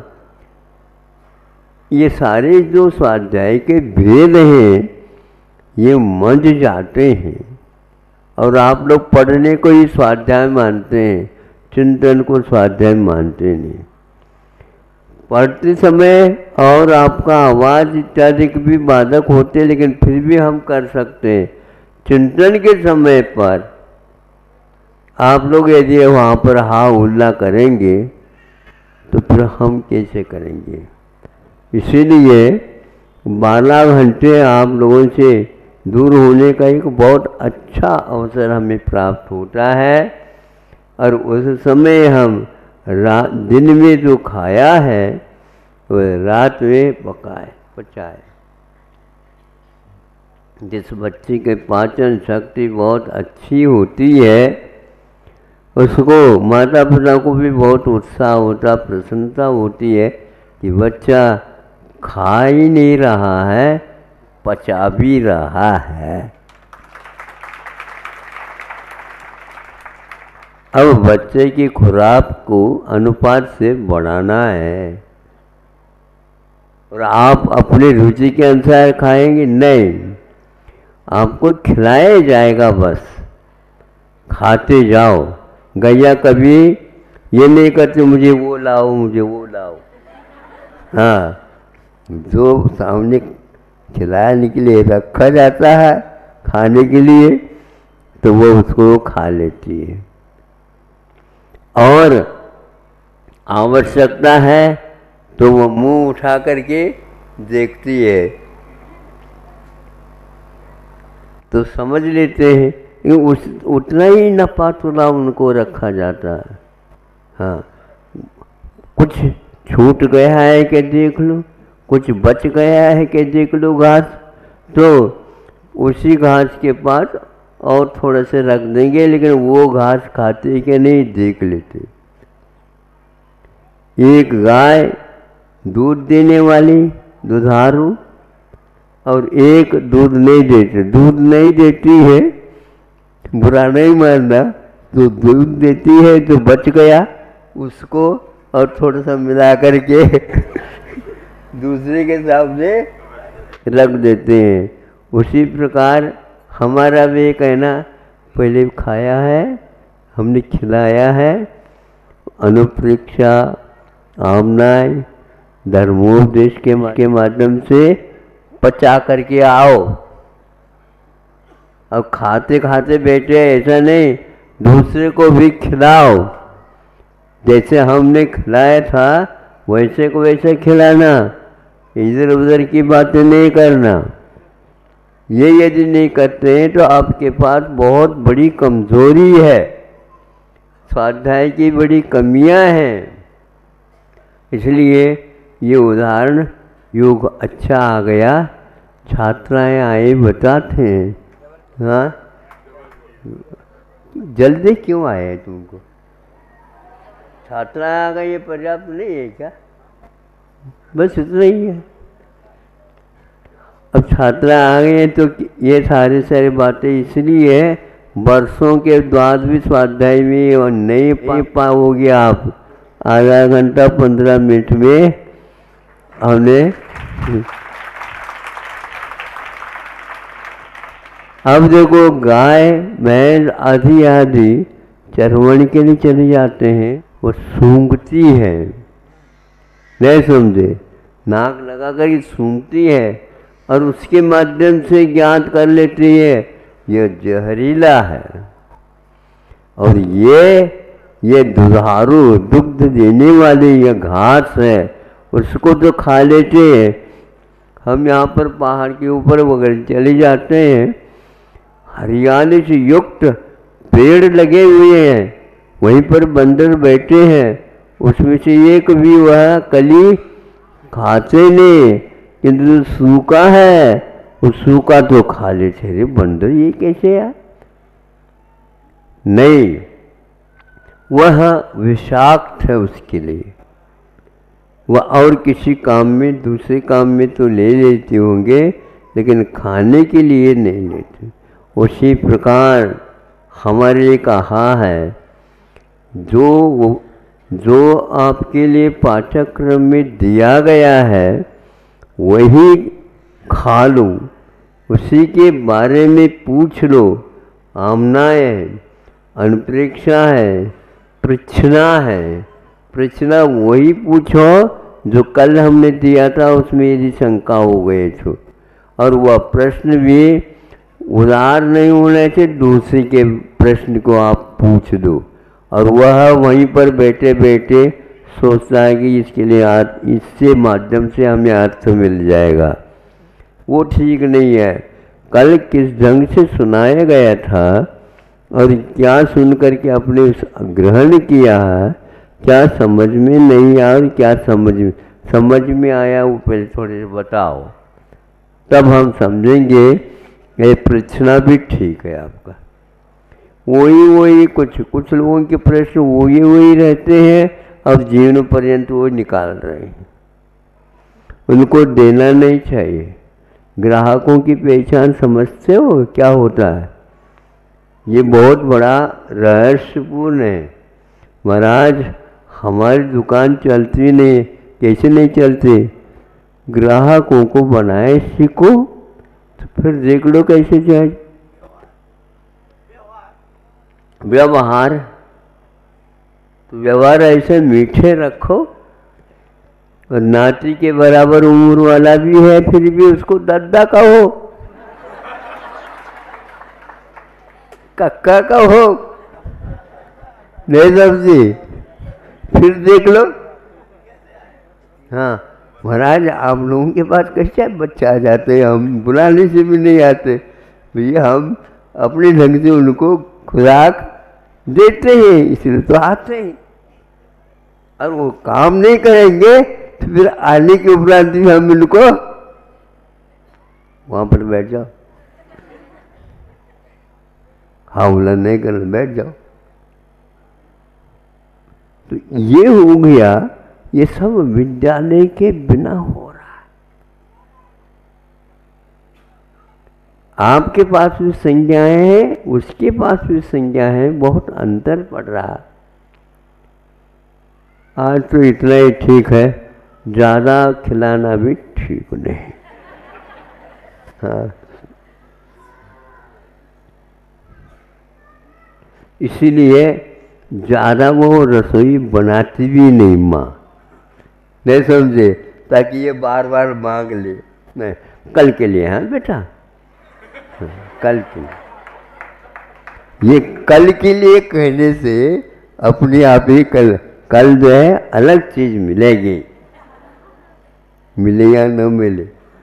ये सारे जो स्वाध्याय के भेद हैं ये मंझ जाते हैं। और आप लोग पढ़ने को ही स्वाध्याय मानते हैं, चिंतन को स्वाध्याय मानते नहीं। पढ़ते समय और आपका आवाज़ इत्यादि के भी बाधक होते, लेकिन फिर भी हम कर सकते हैं। चिंतन के समय पर आप लोग यदि वहाँ पर हा उल्ला करेंगे तो फिर हम कैसे करेंगे? इसीलिए बारह घंटे आप लोगों से दूर होने का एक बहुत अच्छा अवसर हमें प्राप्त होता है। और उस समय हम रात दिन में जो खाया है वह रात में पकाए पचाए। जिस बच्चे के पाचन शक्ति बहुत अच्छी होती है उसको माता पिता को भी बहुत उत्साह होता, प्रसन्नता होती है कि बच्चा खा ही नहीं रहा है, पचा भी रहा है। अब बच्चे की खुराक को अनुपात से बढ़ाना है। और आप अपनी रुचि के अनुसार खाएंगे नहीं, आपको खिलाया जाएगा, बस खाते जाओ। गैया कभी ये नहीं करते मुझे वो लाओ मुझे वो लाओ। हाँ, जो सामने खिलाने के लिए रखा जाता है खाने के लिए तो वो उसको खा लेती है। और आवश्यकता है तो वो मुंह उठा करके देखती है, तो समझ लेते हैं उस उतना ही नपा तुला उनको रखा जाता है। हाँ, कुछ छूट गया है कि देख लो, कुछ बच गया है कि देख लो घास, तो उसी घास के पास और थोड़ा से रख देंगे, लेकिन वो घास खाते कि नहीं देख लेते। एक गाय दूध देने वाली दुधारू और एक दूध नहीं देती, दूध नहीं देती है बुरा नहीं मानना, तो दूध देती है तो बच गया उसको और थोड़ा सा मिला करके दूसरे के सामने रख देते हैं। उसी प्रकार हमारा भी कहना, पहले खाया है, हमने खिलाया है, अनुप्रेक्षा आमनाय धर्मोपदेश के, के माध्यम से पचा करके आओ। अब खाते खाते बैठे ऐसा नहीं, दूसरे को भी खिलाओ। जैसे हमने खिलाया था वैसे को वैसे खिलाना, इधर उधर की बातें नहीं करना। ये यदि नहीं करते हैं तो आपके पास बहुत बड़ी कमजोरी है, स्वाध्याय की बड़ी कमियां हैं। इसलिए ये उदाहरण योग अच्छा आ गया। छात्राएं आए बताते हैं, हाँ जल्दी क्यों आए तुमको? छात्रा आ गई, ये पर्याप्त नहीं है क्या? बस इतना ही है। अब छात्रा आ गए तो ये सारी सारी बातें इसलिए वर्षों के बाद भी स्वाध्याय में और नहीं पा पाओगे आप। आधा घंटा पंद्रह मिनट में हमने अब देखो गाय भैंस आधी आधी चरवण के लिए चले जाते हैं, वो सूंघती है, नहीं समझे, नाक लगा कर ये सूंघती है और उसके माध्यम से ज्ञात कर लेती है ये जहरीला है और ये ये दुधारू दुग्ध देने वाली ये घास है, उसको तो खा लेते हैं। हम यहाँ पर पहाड़ के ऊपर वगैरह चले जाते हैं, हरियाली से युक्त पेड़ लगे हुए हैं, वहीं पर बंदर बैठे हैं, उसमें से एक भी वह कली खाते नहीं, किंतु जो सूखा है वो सूखा तो खा लेते। रे बंदर ये कैसे यार? नहीं, वह विषाक्त है उसके लिए, वह और किसी काम में दूसरे काम में तो ले लेते होंगे लेकिन खाने के लिए नहीं लेते। उसी प्रकार हमारे लिए कहा है जो जो आपके लिए पाठ्यक्रम में दिया गया है वही खा लो, उसी के बारे में पूछ लो। आमनाएँ है, अनुप्रेक्षा है, प्रश्ना है, प्रश्ना वही पूछो जो कल हमने दिया था, उसमें यदि शंका हो गए तो, और वह प्रश्न भी उदार नहीं होने से दूसरे के प्रश्न को आप पूछ दो और वह वहीं पर बैठे बैठे सोचता है कि इसके लिए अर्थ, इससे माध्यम से हमें अर्थ मिल जाएगा। वो ठीक नहीं है। कल किस ढंग से सुनाया गया था और क्या सुन करके आपने उस ग्रहण किया, क्या समझ में नहीं आया और क्या समझ में समझ में आया, वो पहले थोड़े से बताओ, तब हम समझेंगे ये प्रश्न भी ठीक है आपका। वही वही कुछ कुछ लोगों के प्रश्न वही वही रहते हैं और जीवन पर्यंत वो निकाल रहे हैं, उनको देना नहीं चाहिए। ग्राहकों की पहचान समझते हो क्या होता है? ये बहुत बड़ा रहस्यपूर्ण है। महाराज हमारी दुकान चलती नहीं, कैसे नहीं चलती? ग्राहकों को बनाए सीखो तो फिर देख लो कैसे जाए। व्यवहार तो व्यवहार ऐसे मीठे रखो, और नाती के बराबर उम्र वाला भी है फिर भी उसको दादा कहो, कक्का कहो, नहीं समझी? फिर देख लो। हाँ महाराज आप लोगों के पास कैसे बच्चा आ जाते हैं, हम बुलाने से भी नहीं आते भैया, हम अपने ढंग से उनको खुराक देते हैं इसलिए तो आते हैं, और वो काम नहीं करेंगे तो फिर आने के उपरांत भी हम इनको वहां पर बैठ जाओ, हावला नहीं करना, बैठ जाओ। तो ये हो गया, ये सब विद्यालय के बिना हो रहा है। आपके पास भी संज्ञाएं हैं, उसके पास भी संज्ञा है, बहुत अंतर पड़ रहा है। आज तो इतना ही ठीक है, ज़्यादा खिलाना भी ठीक नहीं। हाँ इसीलिए ज़्यादा वो रसोई बनाती भी नहीं माँ, नहीं समझे, ताकि ये बार बार मांग ले। नहीं, कल के लिए, हाँ बेटा, हाँ, कल के लिए। ये कल के लिए कहने से अपने आप ही कल कल जो है अलग चीज़ मिलेगी, मिले या न मिले,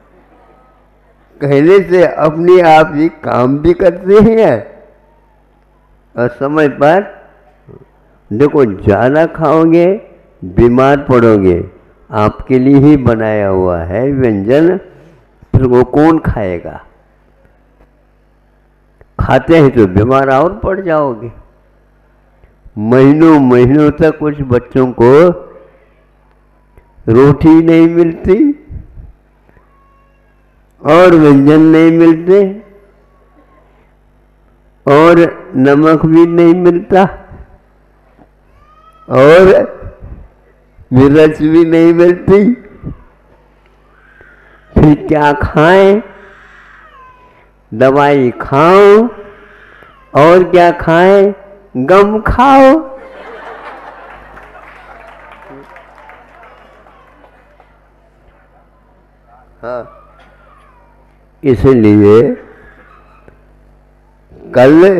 कहने से अपने आप ही काम भी करते हैं और समय पर देखो ज़्यादा खाओगे बीमार पड़ोगे। आपके लिए ही बनाया हुआ है व्यंजन, फिर वो कौन खाएगा? खाते हैं तो बीमार और पड़ जाओगे। महीनों महीनों तक कुछ बच्चों को रोटी नहीं मिलती और व्यंजन नहीं मिलते और नमक भी नहीं मिलता और मिर्च भी नहीं मिलती, फिर क्या खाएं? दवाई खाओ और क्या खाएं? गम खाओ। हाँ, इसलिए कल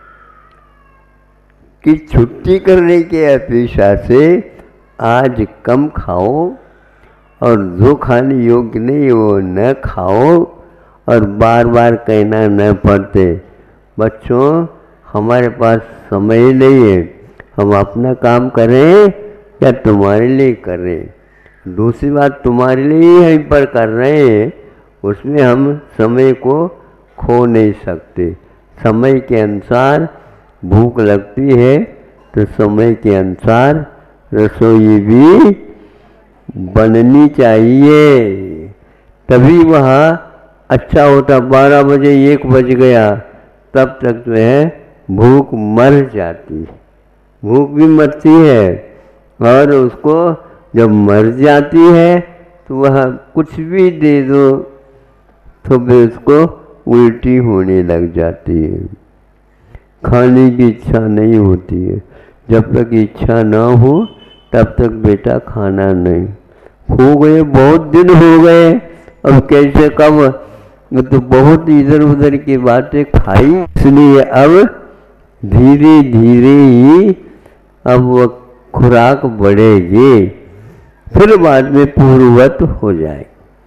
की छुट्टी करने की अपेक्षा से आज कम खाओ और जो खाने योग्य नहीं वो न खाओ और बार बार कहना न पड़ते, बच्चों हमारे पास समय नहीं है, हम अपना काम करें या तुम्हारे लिए करें। दूसरी बात, तुम्हारे लिए ही यहीं पर कर रहे हैं, उसमें हम समय को खो नहीं सकते। समय के अनुसार भूख लगती है तो समय के अनुसार रसोई भी बननी चाहिए, तभी वह अच्छा होता। बारह बजे एक बज गया तब तक जो है भूख मर जाती, भूख भी मरती है और उसको जब मर जाती है तो वह कुछ भी दे दो तो फिर उसको उल्टी होने लग जाती है, खाने की इच्छा नहीं होती है। जब तक इच्छा ना हो तब तक बेटा खाना नहीं। हो गए बहुत दिन हो गए, अब कैसे कब, तो बहुत इधर उधर की बातें खाई, इसलिए अब धीरे धीरे ही अब वह खुराक बढ़ेगी, फिर बाद में पूर्ववत हो जाए।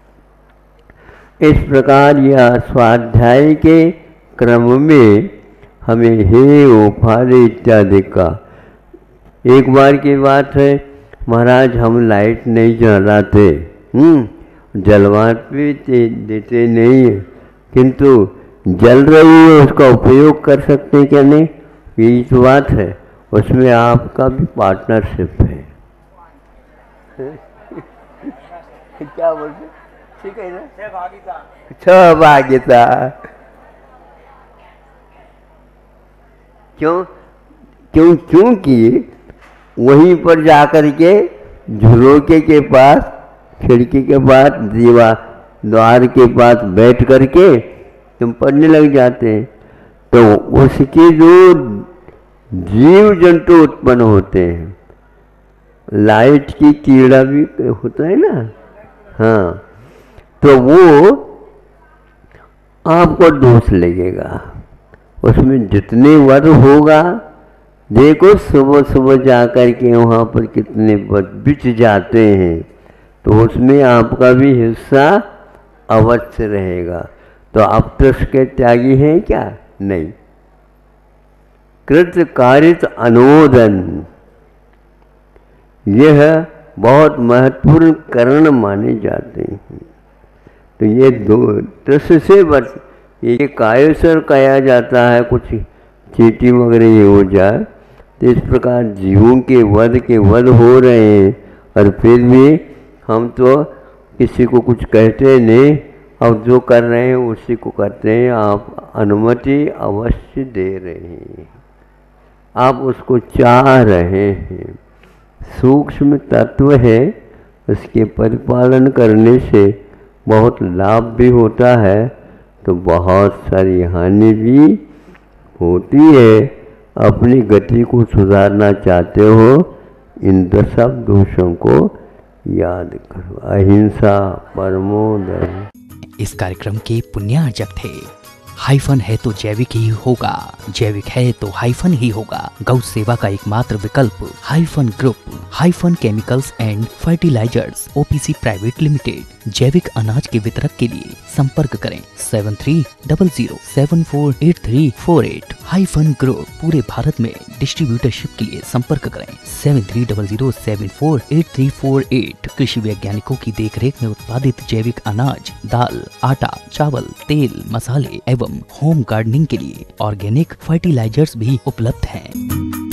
इस प्रकार यह स्वाध्याय के क्रम में हमें हे ओफारे इत्यादि का। एक बार की बात है, महाराज हम लाइट नहीं जलाते, हम्म जलवात भी देते नहीं है, किंतु जल रही है उसका उपयोग कर सकते हैं क्या? नहीं, यही तो बात है, उसमें आपका भी पार्टनरशिप है। क्या बोलते? ठीक है ना, सहभागिता, सहभागिता। क्यों क्यों क्योंकि वहीं पर जाकर के झरोके के पास, खिड़की के पास, दीवार द्वार के पास बैठ करके तुम पढ़ने लग जाते हैं, तो उसके जो जीव जंतु उत्पन्न होते हैं, लाइट की कीड़ा भी होता है ना, हाँ, तो वो आपको दोष लगेगा। उसमें जितने वर होगा, देखो सुबह सुबह जाकर के वहाँ पर कितने वर बिछ जाते हैं, तो उसमें आपका भी हिस्सा अवश्य रहेगा। तो आप तो उसके त्यागी हैं क्या? नहीं। कृत कारित अनुमोदन, यह बहुत महत्वपूर्ण कारण माने जाते हैं। तो ये दो दस से वर्ष ये कायसर कहा जाता है, कुछ चीटी वगैरह ये हो जाए, तो इस प्रकार जीवों के वध के वध हो रहे हैं और फिर भी हम तो किसी को कुछ कहते नहीं, और जो कर रहे हैं उसी को करते हैं। आप अनुमति अवश्य दे रहे हैं, आप उसको चाह रहे हैं, सूक्ष्म तत्व है, उसके परिपालन करने से बहुत लाभ भी होता है तो बहुत सारी हानि भी होती है। अपनी गति को सुधारना चाहते हो, इन दशा दोषों को याद करो। अहिंसा परमो धर्म। इस कार्यक्रम के पुण्यार्जक थे। हाइफन है तो जैविक ही होगा, जैविक है तो हाइफन ही होगा। गौ सेवा का एकमात्र विकल्प Hyphen group, Hyphen chemicals and fertilisers OPC private limited. जैविक अनाज के वितरक के लिए संपर्क करें seven three double zero seven four eight three four eight. Hyphen group पूरे भारत में डिस्ट्रीब्यूटरशिप के लिए संपर्क करें seven three double zero seven four eight three four eight. कृषि वैज्ञानिकों की देखरेख में उत्पादित जैविक अनाज, दाल, आटा, चावल, तेल, मसाले एवं होम गार्डनिंग के लिए ऑर्गेनिक फर्टिलाइजर्स भी उपलब्ध हैं।